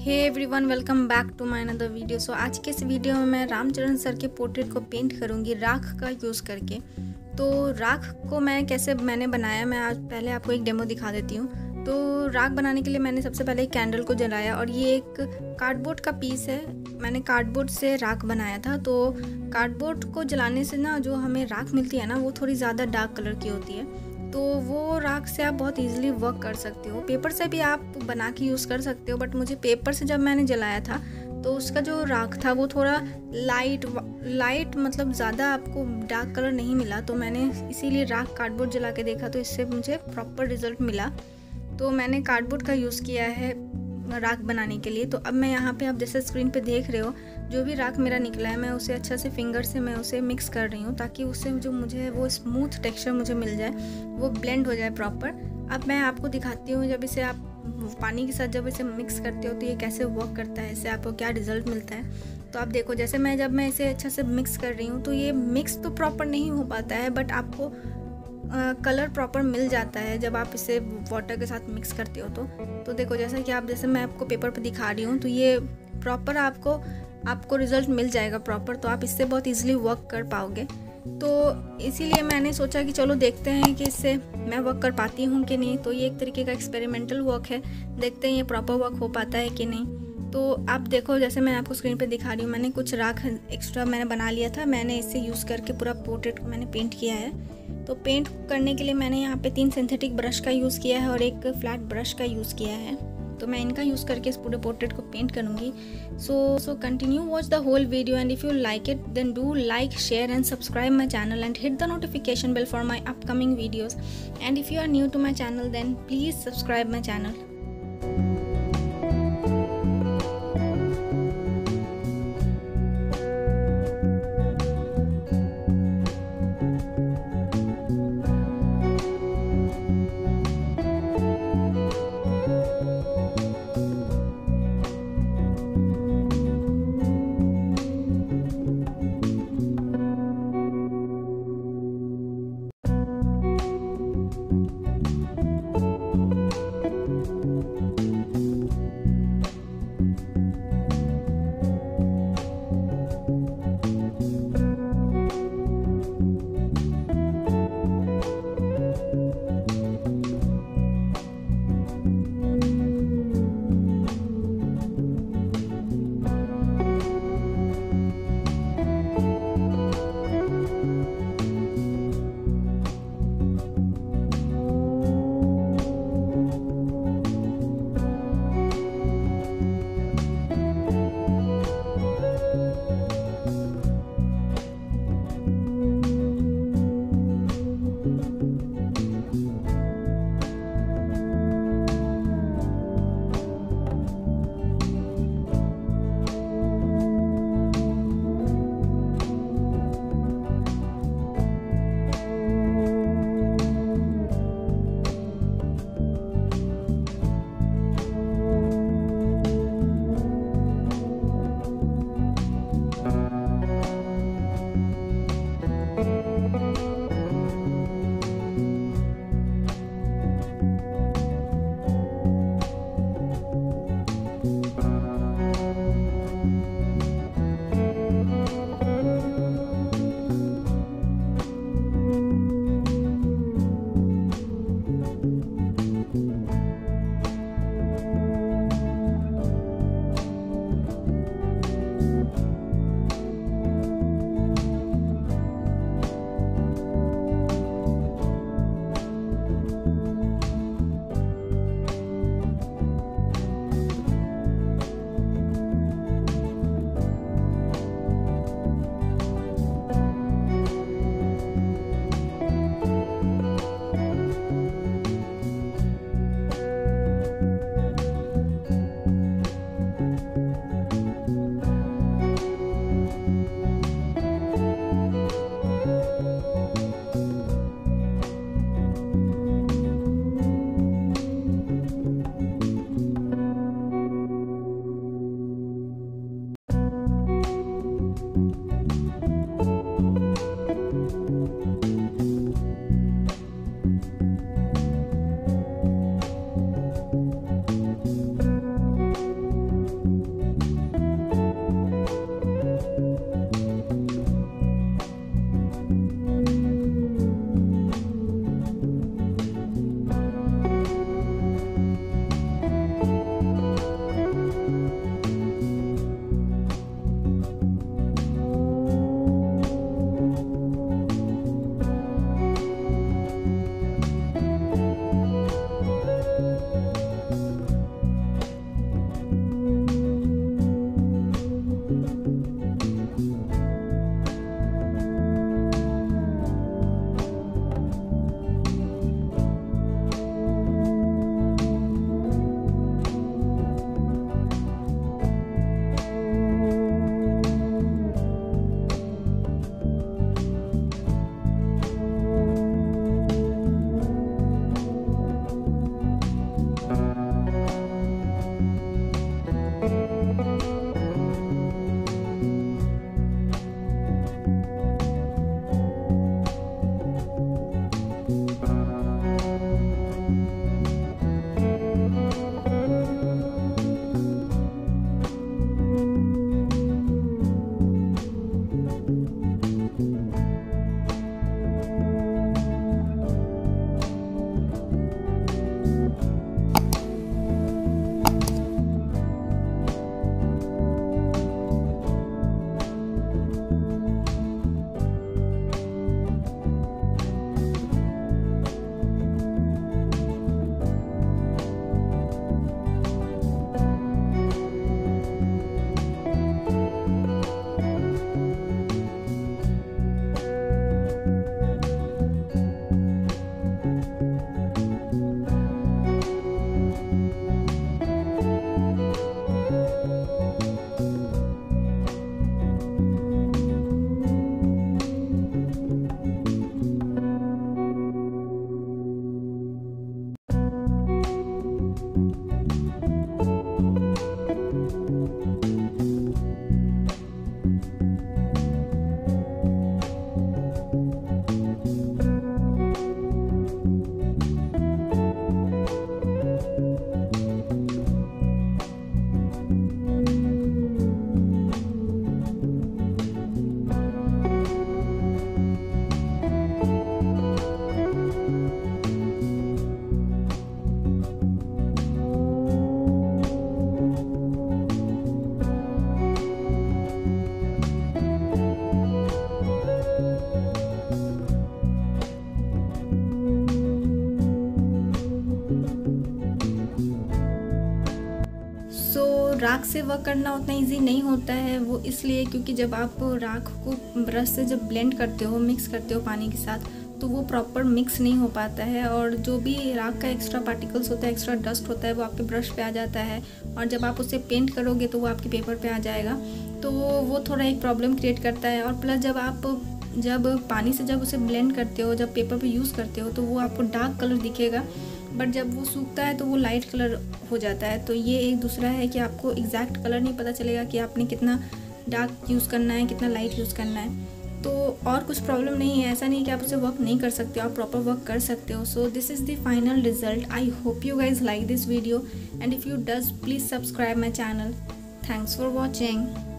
Hey everyone, welcome back to my another video. So आज के इस वीडियो में मैं रामचरण सर के पोर्ट्रेट को पेंट करूंगी राख का यूज़ करके। तो राख को मैंने बनाया, मैं आज पहले आपको एक डेमो दिखा देती हूँ। तो राख बनाने के लिए मैंने सबसे पहले एक कैंडल को जलाया और ये एक कार्डबोर्ड का पीस है। मैंने कार्डबोर्ड से राख बनाया था। तो कार्डबोर्ड को जलाने से ना जो हमें राख मिलती है ना, वो थोड़ी ज़्यादा डार्क कलर की होती है। तो वो राख से आप बहुत इजीली वर्क कर सकते हो। पेपर से भी आप बना के यूज़ कर सकते हो, बट मुझे पेपर से जब मैंने जलाया था तो उसका जो राख था वो थोड़ा लाइट मतलब ज़्यादा आपको डार्क कलर नहीं मिला। तो मैंने इसीलिए राख कार्डबोर्ड जला के देखा तो इससे मुझे प्रॉपर रिज़ल्ट मिला। तो मैंने कार्डबोर्ड का यूज़ किया है राख बनाने के लिए। तो अब मैं यहाँ पे आप जैसे स्क्रीन पे देख रहे हो, जो भी राख मेरा निकला है मैं उसे अच्छा से फिंगर से मैं उसे मिक्स कर रही हूँ ताकि उससे जो मुझे वो स्मूथ टेक्सचर मुझे मिल जाए, वो ब्लेंड हो जाए प्रॉपर। अब मैं आपको दिखाती हूँ जब इसे आप पानी के साथ जब इसे मिक्स करते हो तो ये कैसे वर्क करता है, इससे आपको क्या रिज़ल्ट मिलता है। तो आप देखो, जैसे जब मैं इसे अच्छा से मिक्स कर रही हूँ तो ये मिक्स तो प्रॉपर नहीं हो पाता है, बट आपको कलर प्रॉपर मिल जाता है जब आप इसे वाटर के साथ मिक्स करते हो। तो देखो, जैसे मैं आपको पेपर पर दिखा रही हूँ तो ये प्रॉपर आपको रिज़ल्ट मिल जाएगा प्रॉपर। तो आप इससे बहुत इजीली वर्क कर पाओगे। तो इसीलिए मैंने सोचा कि चलो देखते हैं कि इससे मैं वर्क कर पाती हूँ कि नहीं। तो ये एक तरीके का एक्सपेरिमेंटल वर्क है, देखते हैं ये प्रॉपर वर्क हो पाता है कि नहीं। तो आप देखो, जैसे मैं आपको स्क्रीन पे दिखा रही हूँ, मैंने कुछ राख एक्स्ट्रा मैंने बना लिया था। मैंने इससे यूज़ करके पूरा पोर्ट्रेट को मैंने पेंट किया है। तो पेंट करने के लिए मैंने यहाँ पे 3 सिंथेटिक ब्रश का यूज़ किया है और एक फ्लैट ब्रश का यूज़ किया है। तो मैं इनका यूज़ करके इस पूरे पोर्ट्रेट को पेंट करूँगी। So continue watch the whole video and if you like it then do like, share and subscribe my channel and hit the notification bell for my upcoming videos. And if you are new to my channel then please subscribe my channel. राख से work करना उतना easy नहीं होता है, वो इसलिए क्योंकि जब आप राख को ब्रश से जब ब्लेंड करते हो, मिक्स करते हो पानी के साथ, तो वो प्रॉपर मिक्स नहीं हो पाता है और जो भी राख का एक्स्ट्रा पार्टिकल्स होता है, एक्स्ट्रा डस्ट होता है, वो आपके ब्रश पे आ जाता है और जब आप उसे पेंट करोगे तो वो आपके पेपर पे आ जाएगा। तो वो थोड़ा एक प्रॉब्लम क्रिएट करता है। और प्लस जब पानी से जब उसे ब्लेंड करते हो, जब पेपर पे यूज़ करते हो, तो वो आपको डार्क कलर दिखेगा, बट जब वो सूखता है तो वो लाइट कलर हो जाता है। तो ये एक दूसरा है कि आपको एग्जैक्ट कलर नहीं पता चलेगा कि आपने कितना डार्क यूज़ करना है, कितना लाइट यूज़ करना है। तो और कुछ प्रॉब्लम नहीं है, ऐसा नहीं कि आप उसे वर्क नहीं कर सकते हो, आप प्रॉपर वर्क कर सकते हो। So this is the final result. I hope you guys like this video and if you does please subscribe my channel. Thanks for watching.